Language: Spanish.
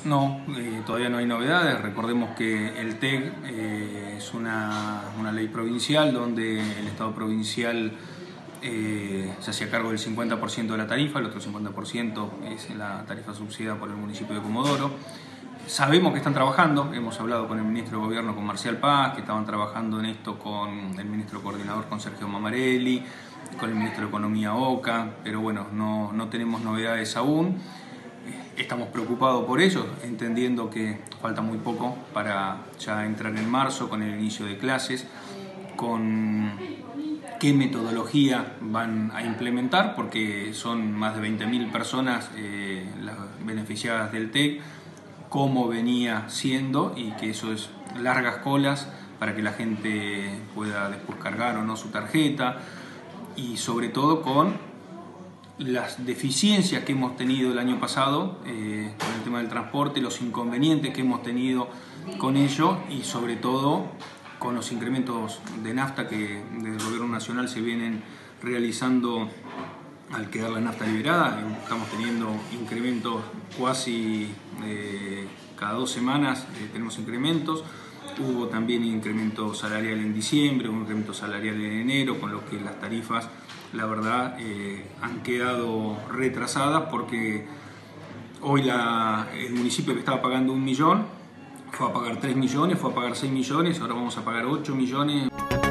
No, todavía no hay novedades. Recordemos que el TEC es una ley provincial donde el Estado provincial se hacía cargo del 50% de la tarifa, el otro 50% es la tarifa subsidiada por el municipio de Comodoro. Sabemos que están trabajando, hemos hablado con el ministro de Gobierno, con Marcial Paz, que estaban trabajando en esto con el ministro coordinador, con Sergio Mamarelli, con el ministro de Economía, Oca, pero bueno, no tenemos novedades aún. Estamos preocupados por ello, entendiendo que falta muy poco para ya entrar en marzo con el inicio de clases, con qué metodología van a implementar, porque son más de 20.000 personas las beneficiadas del TEC, cómo venía siendo y que eso es largas colas para que la gente pueda después cargar o no su tarjeta, y sobre todo con las deficiencias que hemos tenido el año pasado con el tema del transporte, los inconvenientes que hemos tenido con ello y sobre todo con los incrementos de nafta que desde el gobierno nacional se vienen realizando al quedar la nafta liberada. Estamos teniendo incrementos casi cada 2 semanas, tenemos incrementos. Hubo también incremento salarial en diciembre, un incremento salarial en enero, con lo que las tarifas, la verdad, han quedado retrasadas, porque hoy el municipio que estaba pagando 1 millón fue a pagar 3 millones, fue a pagar 6 millones, ahora vamos a pagar 8 millones.